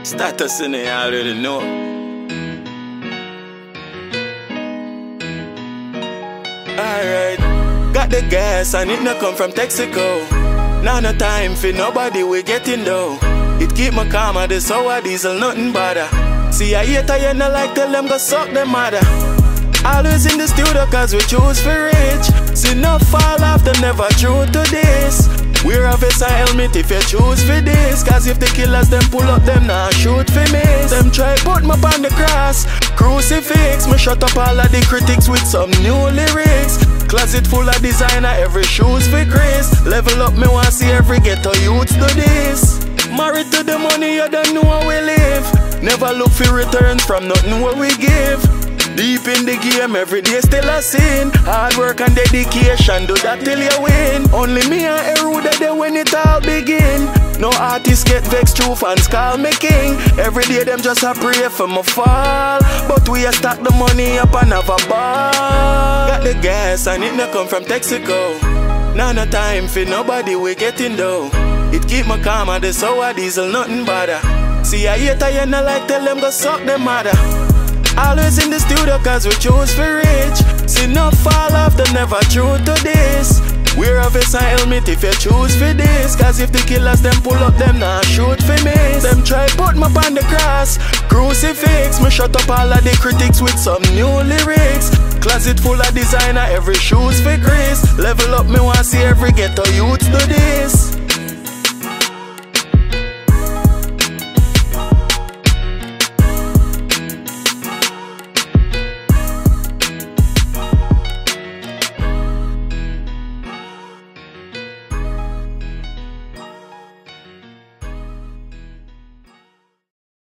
Status in it, you already know. Alright, got the gas and it no come from Texaco. Now no time for nobody, we getting dough. It keep me calm and the sour diesel, nothing bother. See I hate you no like, tell them go suck them mother. Always in the studio cause we choose for rich. See no fall off, them never true to this. Wear a vest and helmet if you choose for this. Cause if the killers them pull up, them nah shoot for miss. Them try put me on the cross, crucifix. Me shut up all of the critics with some new lyrics. Closet full of designer, every shoes for Chris. Level up, me want see every ghetto youth do this. Married to the money, you don't know how we live. Never look for returns from nothing what we give. Deep in the game, every day still a sin. Hard work and dedication, do that till you win. Only me and Eruda there when it all begin. No artists get vexed, true fans call me king. Every day them just a pray for my fall. But we a stack the money up and have a ball. Got the gas and it no come from Texaco. Now no time for nobody, we getting dough. It keep me calm and the sour diesel, nothing bother. See I hate you no like, tell them go suck them mother. Always in the studio cause we choose for rich. See no fall off, them never true to this. Wear a vest and helmet if you choose for this. Cause if the killers them pull up, them nah shoot for miss. Them try put me on the cross, crucifix. Me shut up all of the critics with some new lyrics. Closet full of designer, every shoes for Chris. Level up, me want see every ghetto youth do this.